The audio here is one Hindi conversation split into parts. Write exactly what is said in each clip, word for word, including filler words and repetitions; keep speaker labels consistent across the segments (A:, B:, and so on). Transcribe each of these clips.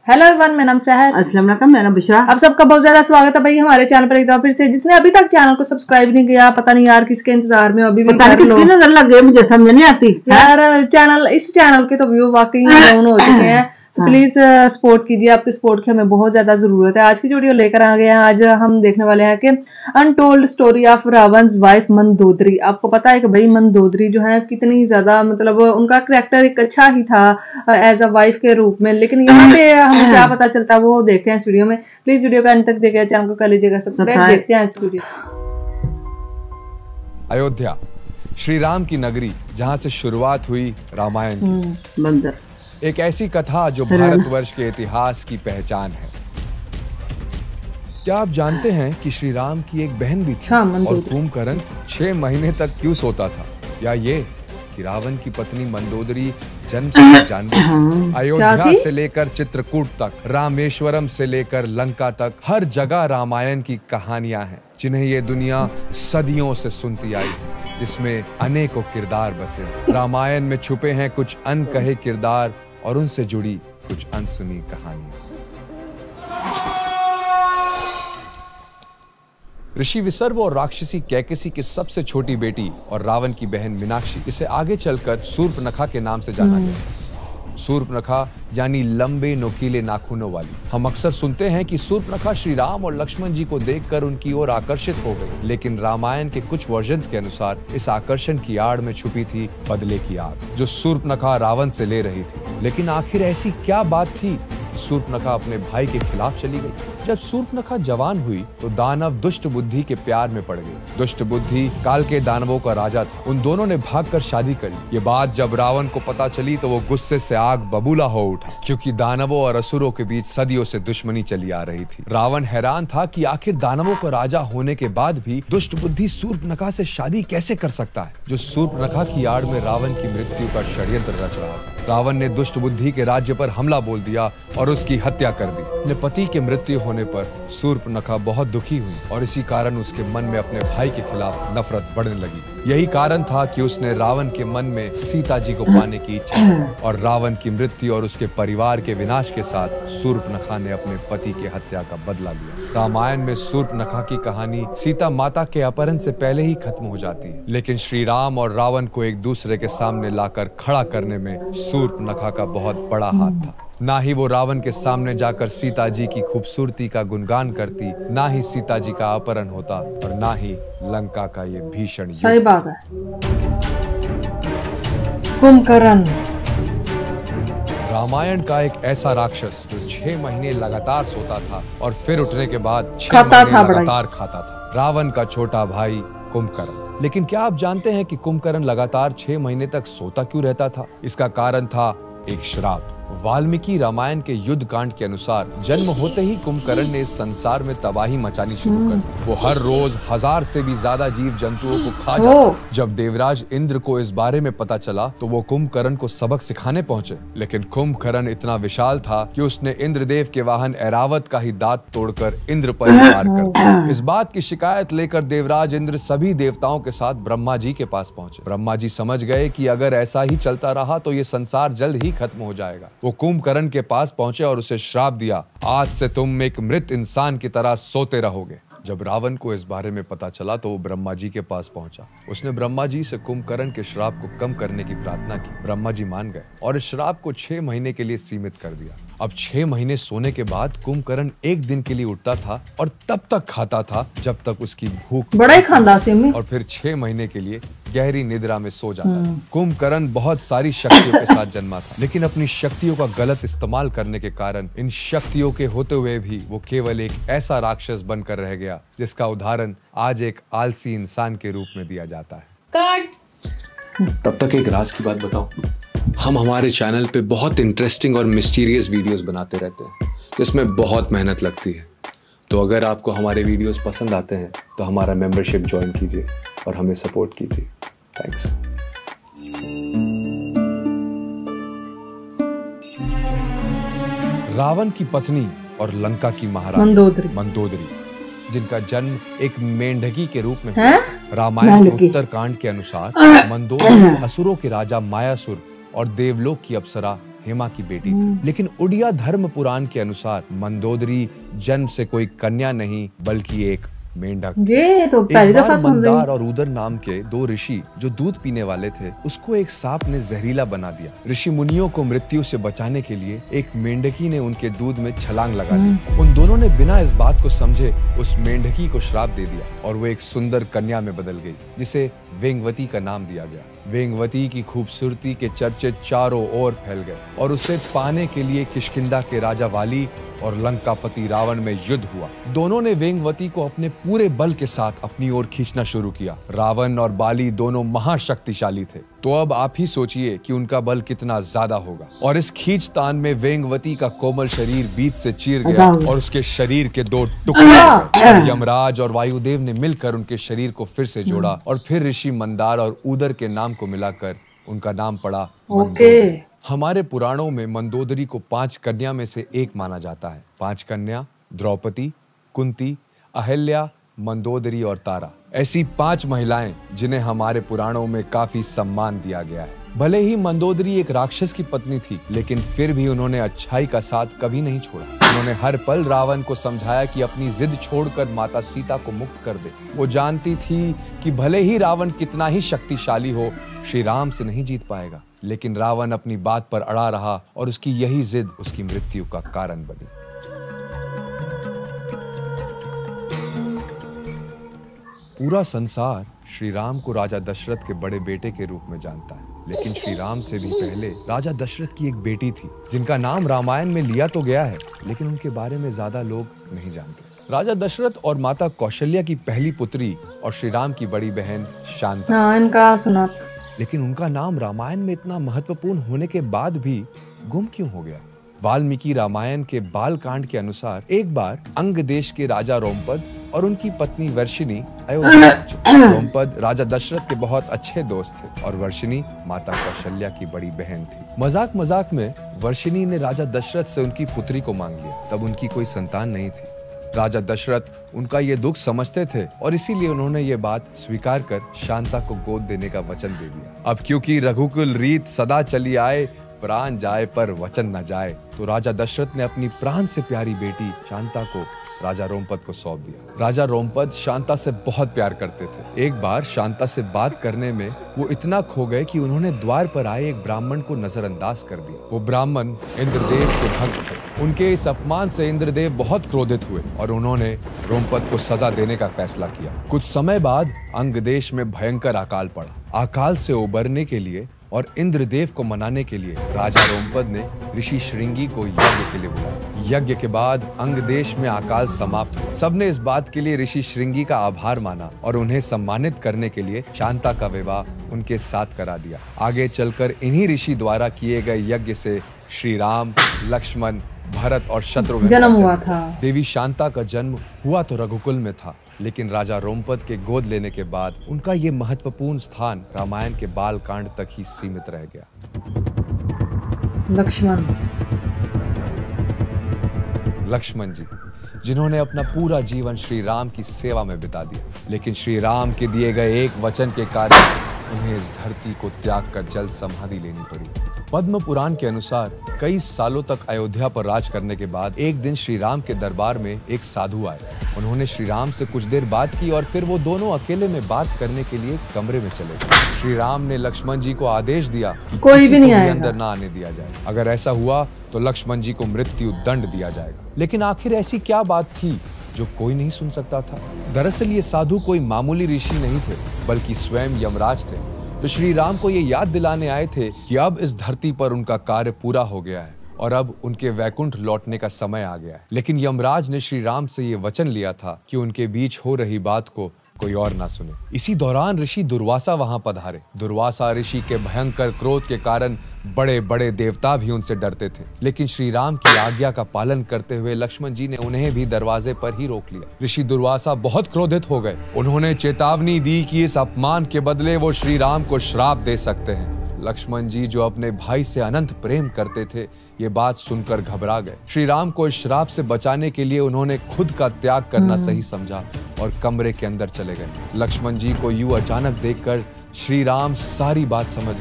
A: हेलो एवरीवन, मेरा नाम सहर।
B: अस्सलाम वालेकुम, मेरा नाम बुशरा।
A: आप सबका बहुत ज्यादा स्वागत है भाई हमारे चैनल पर एक बार फिर से। जिसने अभी तक चैनल को सब्सक्राइब नहीं किया, पता नहीं यार किसके इंतजार में, अभी भी कर लो।
B: नजर लग गई, मुझे समझ नहीं आती
A: यार। चैनल इस चैनल के तो व्यू वाकई डाउन हो चुके हैं, तो प्लीज सपोर्ट कीजिए। आपकी सपोर्ट की हमें बहुत ज्यादा जरूरत है। आज की वीडियो लेकर आ गए हैं। आज हम देखने वाले हैं कि untold story of Ravan's wife Mandodari. आपको पता है कि भाई मंदोदरी जो है कितनी ज्यादा, मतलब उनका करैक्टर एक अच्छा ही था एज अ वाइफ के रूप में, लेकिन यहाँ पे हमें क्या पता चलता है वो देखते हैं इस वीडियो में। प्लीज वीडियो का अंत तक देखिए, चैनल को कर लीजिएगा सब्सक्राइब। देखते हैं आज वीडियो।
C: अयोध्या, श्री राम की नगरी, जहां से शुरुआत हुई रामायण की।
B: मंदिर,
C: एक ऐसी कथा जो भारतवर्ष के इतिहास की पहचान है। क्या आप जानते हैं कि श्री राम की एक बहन भी थी और कुंभकर्ण छह महीने तक क्यों सोता था? या ये कि रावण की पत्नी मंदोदरी जन्म से जानवी थी। अयोध्या से लेकर चित्रकूट तक, रामेश्वरम से लेकर लंका तक, हर जगह रामायण की कहानियां हैं जिन्हें ये दुनिया सदियों से सुनती आई है, जिसमें अनेकों किरदार बसे। रामायण में छुपे हैं कुछ अनकहे किरदार और उनसे जुड़ी कुछ अनसुनी कहानियां। ऋषि विसर्व और राक्षसी कैकेसी की सबसे छोटी बेटी और रावण की बहन मीनाक्षी, इसे आगे चलकर शूर्पणखा के नाम से जाना गया। शूर्पणखा यानी लंबे नोकीले नाखूनों वाली। हम अक्सर सुनते हैं कि शूर्पणखा श्री राम और लक्ष्मण जी को देखकर उनकी ओर आकर्षित हो गई, लेकिन रामायण के कुछ वर्जन्स के अनुसार इस आकर्षण की आड़ में छुपी थी बदले की आग, जो शूर्पणखा रावण से ले रही थी। लेकिन आखिर ऐसी क्या बात थी? शूर्पणखा अपने भाई के खिलाफ चली गई। जब शूर्पणखा जवान हुई तो दानव दुष्ट बुद्धि के प्यार में पड़ गई। दुष्ट बुद्धि काल के दानवों का राजा था। उन दोनों ने भागकर शादी कर ली। ये बात जब रावण को पता चली तो वो गुस्से से आग बबूला हो उठा, क्योंकि दानवों और असुरों के बीच सदियों से दुश्मनी चली आ रही थी। रावण हैरान था कि आखिर दानवों का राजा होने के बाद भी दुष्ट बुद्धि शूर्पणखा से शादी कैसे कर सकता है, जो शूर्पणखा की आड़ में रावण की मृत्यु का षड्यंत्र रच रहा था। रावण ने दुष्ट बुद्धि के राज्य पर हमला बोल दिया और उसकी हत्या कर दी। अपने पति के मृत्यु होने पर शूर्पणखा बहुत दुखी हुई और इसी कारण उसके मन में अपने भाई के खिलाफ नफरत बढ़ने लगी। यही कारण था कि उसने रावण के मन में सीता जी को पाने की इच्छा की और रावण की मृत्यु और उसके परिवार के विनाश के साथ शूर्पणखा ने अपने पति की हत्या का बदला लिया। रामायण में शूर्पणखा की कहानी सीता माता के अपहरण से पहले ही खत्म हो जाती है, लेकिन श्री राम और रावण को एक दूसरे के सामने लाकर खड़ा करने में शूर्पणखा का बहुत बड़ा हाथ था। ना ही वो रावण के सामने जाकर सीता जी की खूबसूरती का गुणगान करती, ना ही सीता जी का अपहरण होता और ना ही लंका का ये भीषण युद्ध।
A: सही बात है। कुंभकर्ण
C: रामायण का एक ऐसा राक्षस जो छह महीने लगातार सोता था और फिर उठने के बाद छह महीने लगातार खाता था। रावण का छोटा भाई कुंभकर्ण। लेकिन क्या आप जानते हैं कि कुंभकर्ण लगातार छह महीने तक सोता क्यों रहता था? इसका कारण था एक श्राप। वाल्मीकि रामायण के युद्ध कांड के अनुसार जन्म होते ही कुंभकर्ण ने इस संसार में तबाही मचानी शुरू कर दी। वो हर रोज हजार से भी ज्यादा जीव जंतुओं को खा जाता। जब देवराज इंद्र को इस बारे में पता चला तो वो कुंभकर्ण को सबक सिखाने पहुंचे, लेकिन कुंभकर्ण इतना विशाल था कि उसने इंद्रदेव के वाहन ऐरावत का ही दांत तोड़कर इंद्र पर वार कर दिया। इस बात की शिकायत लेकर देवराज इंद्र सभी देवताओं के साथ ब्रह्मा जी के पास पहुंचे। ब्रह्मा जी समझ गए कि अगर ऐसा ही चलता रहा तो ये संसार जल्द ही खत्म हो जाएगा। वो कुंभकर्ण के पास पहुंचे और उसे श्राप दिया, आज से तुम एक मृत इंसान की तरह सोते रहोगे। जब रावण को इस बारे में पता चला तो वो ब्रह्मा जी के पास पहुंचा। उसने ब्रह्मा जी से कुंभकर्ण के श्राप को कम करने की प्रार्थना की। ब्रह्मा जी मान गए और इस श्राप को छह महीने के लिए सीमित कर दिया। अब छह महीने सोने के बाद कुंभकर्ण एक दिन के लिए उठता था और तब तक खाता था जब तक उसकी भूख
A: बड़ा ही खानदान से में,
C: और फिर छह महीने के लिए गहरी निद्रा में सो जाता था। कुंभकर्ण बहुत सारी शक्तियों के साथ जन्मा था, लेकिन अपनी शक्तियों का गलत इस्तेमाल करने के कारण इन शक्तियों के होते हुए भी वो केवल एक ऐसा राक्षस बनकर रह गया जिसका उदाहरण आज एक आलसी इंसान के रूप में दिया जाता है।
A: काट।
D: तब तक एक राज की बात बताओ। हम हमारे चैनल पे बहुत इंटरेस्टिंग और मिस्टीरियस वीडियोस बनाते रहते हैं, जिसमें बहुत मेहनत लगती है। तो अगर आपको हमारे वीडियोस पसंद आते हैं तो हमारा मेंबरशिप ज्वाइन कीजिए और हमें सपोर्ट कीजिए। थैंक्स।
C: रावण की पत्नी और लंका की महारानी
A: मंदोदरी
C: मंदोदरी जिनका जन्म एक मेंढकी के रूप में
A: है?
C: रामायण के उत्तर कांड के अनुसार मंदोदरी असुरों के राजा मायासुर और देवलोक की अप्सरा हेमा की बेटी थी। लेकिन उड़िया धर्म पुराण के अनुसार मंदोदरी जन्म से कोई कन्या नहीं बल्कि एक मेंढक।
A: ये तो पहली दफा सुन रही।
C: मंदार और उदर नाम के दो ऋषि जो दूध पीने वाले थे, उसको एक सांप ने जहरीला बना दिया। ऋषि मुनियों को मृत्यु से बचाने के लिए एक मेंढकी ने उनके दूध में छलांग लगा दी। उन दोनों ने बिना इस बात को समझे उस मेंढकी को श्राप दे दिया और वो एक सुंदर कन्या में बदल गई, जिसे वेंगवती का नाम दिया गया। वेंगवती की खूबसूरती के चर्चे चारों ओर फैल गए और उसे पाने के लिए किष्किंधा के राजा वाली और लंकापति रावण में युद्ध हुआ। दोनों ने वेंगवती को अपने पूरे बल के साथ अपनी ओर खींचना शुरू किया। रावण और बाली दोनों महाशक्तिशाली थे, तो अब आप ही सोचिए कि उनका बल कितना ज्यादा होगा। और इस खींचतान में वेंगवती का कोमल शरीर बीच से चीर गया और उसके शरीर के दो टुकड़े हो गए। यमराज और वायुदेव ने मिलकर उनके शरीर को फिर से जोड़ा और फिर ऋषि मंदार और उदर के नाम को मिलाकर उनका नाम पड़ा मंदोदरी। हमारे पुराणों में मंदोदरी को पांच कन्या में से एक माना जाता है। पांच कन्या द्रौपदी, कुंती, अहल्या, मंदोदरी और तारा, ऐसी पांच महिलाएं जिन्हें हमारे पुराणों में काफी सम्मान दिया गया है। भले ही मंदोदरी एक राक्षस की पत्नी थी, लेकिन फिर भी उन्होंने अच्छाई का साथ कभी नहीं छोड़ा। उन्होंने हर पल रावण को समझाया कि अपनी जिद छोड़कर माता सीता को मुक्त कर दे। वो जानती थी कि भले ही रावण कितना ही शक्तिशाली हो, श्री राम से नहीं जीत पाएगा, लेकिन रावण अपनी बात पर अड़ा रहा और उसकी यही जिद उसकी मृत्यु का कारण बनी। पूरा संसार श्री राम को राजा दशरथ के बड़े बेटे के रूप में जानता है, लेकिन श्री राम से भी पहले राजा दशरथ की एक बेटी थी जिनका नाम रामायण में लिया तो गया है, लेकिन उनके बारे में ज्यादा लोग नहीं जानते। राजा दशरथ और माता कौशल्या की पहली पुत्री और श्री राम की बड़ी बहन शांता।
A: हाँ, इनका सुना।
C: लेकिन उनका नाम रामायण में इतना महत्वपूर्ण होने के बाद भी गुम क्यों हो गया? वाल्मीकि रामायण के बाल कांड के अनुसार एक बार अंग देश के राजा रोमपद और उनकी पत्नी वर्षिनी अयोध्या पहुंचे। रोमपद राजा दशरथ के बहुत अच्छे दोस्त थे और वर्षिनी माता कौशल्या की बड़ी बहन थी। मजाक मजाक में वर्षिनी ने राजा दशरथ से उनकी पुत्री को मांग लिया। तब उनकी कोई संतान नहीं थी। राजा दशरथ उनका ये दुख समझते थे और इसीलिए उन्होंने ये बात स्वीकार कर शांता को गोद देने का वचन दे दिया। अब क्योंकि रघुकुल रीत सदा चली आए, प्राण जाए पर वचन न जाए, तो राजा दशरथ ने अपनी प्राण से प्यारी बेटी शांता को राजा रोमपद को सौंप दिया। राजा रोमपद शांता से बहुत प्यार करते थे। एक बार शांता से बात करने में वो इतना खो गए कि उन्होंने द्वार पर आए एक ब्राह्मण को नजरअंदाज कर दिया। वो ब्राह्मण इंद्रदेव के भक्त थे। उनके इस अपमान से इंद्रदेव बहुत क्रोधित हुए और उन्होंने रोमपद को सजा देने का फैसला किया। कुछ समय बाद अंग देश में भयंकर अकाल पड़ा। अकाल से उबरने के लिए और इंद्रदेव को मनाने के लिए राजा रोमपद ने ऋषि श्रृंगी को यज्ञ के लिए बुलाया। यज्ञ के बाद अंग देश में अकाल समाप्त हुआ। सबने इस बात के लिए ऋषि श्रृंगी का आभार माना और उन्हें सम्मानित करने के लिए शांता का विवाह उनके साथ करा दिया। आगे चलकर इन्हीं ऋषि द्वारा किए गए यज्ञ से श्री राम, लक्ष्मण, भरत और शत्रुघ्न
A: जन्म हुआ था।
C: देवी शांता का जन्म हुआ तो रघुकुल में था, लेकिन राजा रोमपद के गोद लेने के बाद उनका ये महत्वपूर्ण स्थान रामायण के बाल कांड तक ही सीमित रह गया।
A: लक्ष्मण
C: लक्ष्मण जी, जिन्होंने अपना पूरा जीवन श्री राम की सेवा में बिता दिया, लेकिन श्री राम के दिए गए एक वचन के कारण उन्हें इस धरती को त्याग कर जल समाधि लेनी पड़ी। पद्म पुराण के अनुसार कई सालों तक अयोध्या पर राज करने के बाद एक दिन श्री राम के दरबार में एक साधु आए। उन्होंने श्री राम से कुछ देर बात की और फिर वो दोनों अकेले में बात करने के लिए कमरे में चले गए। श्री राम ने लक्ष्मण जी को आदेश दिया कि
A: कोई
C: किसी
A: भी
C: को
A: नहीं
C: भी
A: आएगा।
C: अंदर ना आने दिया जाए। अगर ऐसा हुआ तो लक्ष्मण जी को मृत्यु दंड दिया जाएगा। लेकिन आखिर ऐसी क्या बात थी जो कोई नहीं सुन सकता था? दरअसल ये साधु कोई मामूली ऋषि नहीं थे, बल्कि स्वयं यमराज थे, जो श्री राम को ये याद दिलाने आए थे कि अब इस धरती पर उनका कार्य पूरा हो गया है और अब उनके वैकुंठ लौटने का समय आ गया है। लेकिन यमराज ने श्री राम से ये वचन लिया था कि उनके बीच हो रही बात को कोई और ना सुने। इसी दौरान ऋषि दुर्वासा वहां पधारे। दुर्वासा ऋषि के भयंकर क्रोध के कारण बड़े बड़े देवता भी उनसे डरते थे, लेकिन श्री राम की आज्ञा का पालन करते हुए लक्ष्मण जी ने उन्हें भी दरवाजे पर ही रोक लिया। ऋषि दुर्वासा बहुत क्रोधित हो गए। उन्होंने चेतावनी दी कि इस अपमान के बदले वो श्री राम को श्राप दे सकते हैं। लक्ष्मण जी, जो अपने भाई से अनंत प्रेम करते थे, ये बात सुनकर घबरा गए। श्री राम को इस श्राप से बचाने के लिए उन्होंने खुद का त्याग करना सही समझा और कमरे के अंदर चले गए। लक्ष्मण जी को यूं अचानक देखकर श्री राम सारी बात समझ गए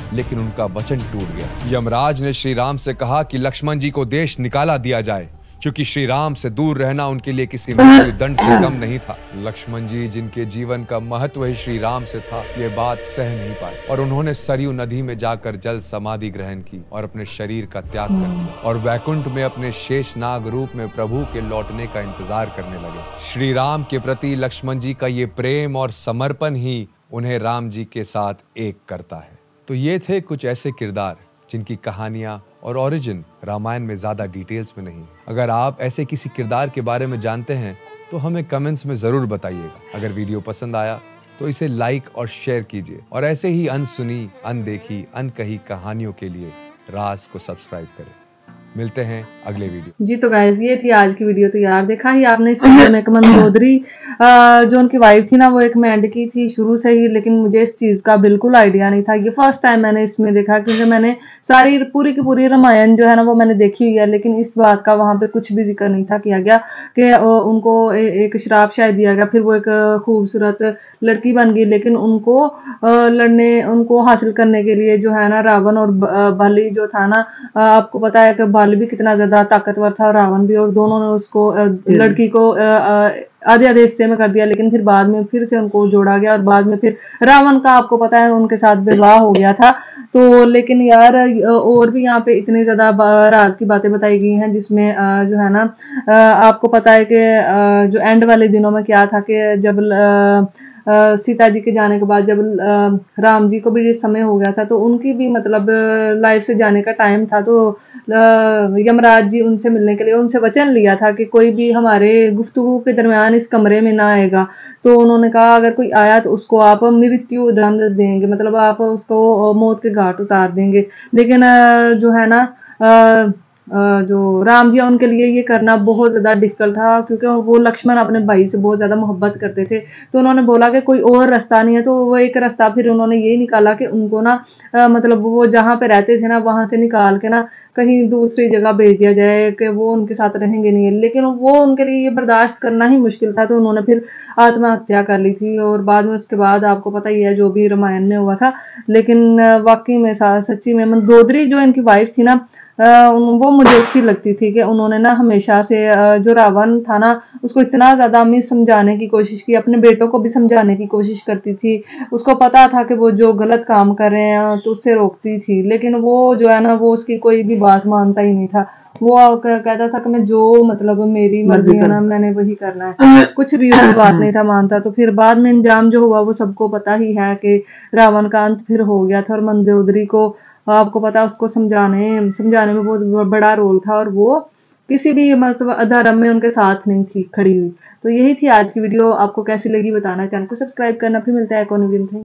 C: लेकिन उनका वचन टूट गया। यमराज ने श्री राम से कहा कि लक्ष्मण जी को देश निकाला दिया जाए, क्योंकि श्री राम से दूर रहना उनके लिए किसी मृत्यु दंड से कम नहीं था। लक्ष्मण जी, जिनके जीवन का महत्व ही श्री राम से था, ये बात सह नहीं पाए और उन्होंने सरयू नदी में जाकर जल समाधि ग्रहण की और अपने शरीर का त्याग कर दिया और वैकुंठ में अपने शेषनाग रूप में प्रभु के लौटने का इंतजार करने लगे। श्री राम के प्रति लक्ष्मण जी का ये प्रेम और समर्पण ही उन्हें राम जी के साथ एक करता है। तो ये थे कुछ ऐसे किरदार जिनकी कहानियां और ओरिजिन रामायण में ज्यादा डिटेल्स में नहीं। अगर आप ऐसे किसी किरदार के बारे में जानते हैं तो हमें कमेंट्स में जरूर बताइएगा। अगर वीडियो पसंद आया तो इसे लाइक और शेयर कीजिए और ऐसे ही अनसुनी, अनदेखी, अनकही कहानियों के लिए राज को सब्सक्राइब करें। मिलते हैं अगले वीडियो।
A: जी तो गाइस, ये थी आज की वीडियो। तो यार देखा ही आपने इस वीडियो में मंदोदरी जो उनकी वाइफ थी ना, वो एक मेंढकी थी शुरू से ही, लेकिन मुझे इस चीज का बिल्कुल आइडिया नहीं था। ये फर्स्ट टाइम मैंने इसमें देखा, क्योंकि मैंने सारी पूरी की पूरी रामायण जो है ना वो मैंने देखी हुई है, लेकिन इस बात का वहां पे कुछ भी जिक्र नहीं था किया गया कि उनको एक श्राप शायद दिया गया, फिर वो एक खूबसूरत लड़की बन गई, लेकिन उनको लड़ने उनको हासिल करने के लिए जो है ना रावण और बलि जो था ना, आपको पता है कि बलि भी कितना ज्यादा ताकतवर था और रावण भी, और दोनों ने उसको लड़की को आधे आधे हिस्से में कर दिया, लेकिन फिर बाद में फिर से उनको जोड़ा गया और बाद में फिर रावण का आपको पता है उनके साथ विवाह हो गया था। तो लेकिन यार और भी यहाँ पे इतनी ज्यादा राज की बातें बताई गई हैं, जिसमें जो है ना आपको पता है कि जो एंड वाले दिनों में क्या था कि जब सीता जी के जाने के बाद जब राम जी को भी समय हो गया था, तो उनकी भी मतलब लाइफ से जाने का टाइम था, तो यमराज जी उनसे मिलने के लिए उनसे वचन लिया था कि कोई भी हमारे गुफ्तगू के दरमियान इस कमरे में ना आएगा। तो उन्होंने कहा अगर कोई आया तो उसको आप मृत्यु दंड देंगे, मतलब आप उसको मौत के घाट उतार देंगे। लेकिन जो है ना जो राम जी उनके लिए ये करना बहुत ज्यादा डिफिकल्ट था, क्योंकि वो लक्ष्मण अपने भाई से बहुत ज्यादा मोहब्बत करते थे। तो उन्होंने बोला कि कोई और रास्ता नहीं है, तो वो एक रास्ता फिर उन्होंने यही निकाला कि उनको ना आ, मतलब वो जहाँ पे रहते थे ना वहां से निकाल के ना कहीं दूसरी जगह भेज दिया जाए कि वो उनके साथ रहेंगे नहीं। लेकिन वो उनके लिए ये बर्दाश्त करना ही मुश्किल था, तो उन्होंने फिर आत्महत्या कर ली थी। और बाद में उसके बाद आपको पता ही है जो भी रामायण में हुआ था। लेकिन वाकई में सच्ची में मंदोदरी जो इनकी वाइफ थी ना, वो मुझे अच्छी लगती थी कि उन्होंने ना हमेशा से जो रावण था ना उसको इतना ज्यादा हमें समझाने की कोशिश की, अपने बेटों को भी समझाने की कोशिश करती थी। उसको पता था कि वो जो गलत काम कर रहे हैं तो उससे रोकती थी, लेकिन वो जो है ना वो उसकी कोई भी बात मानता ही नहीं था। वो कहता था कि मैं जो मतलब मेरी मर्जी है ना मैंने वही करना है, कुछ भी उसकी बात नहीं था मानता। तो फिर बाद में अंजाम जो हुआ वो सबको पता ही है कि रावण का अंत फिर हो गया था, और मंदोदरी को आपको पता उसको समझाने समझाने में बहुत बड़ा रोल था, और वो किसी भी मतलब अधर्म में उनके साथ नहीं थी खड़ी हुई। तो यही थी आज की वीडियो। आपको कैसी लगी बताना, चैनल को सब्सक्राइब करना। फिर मिलता है कौन वीडियो।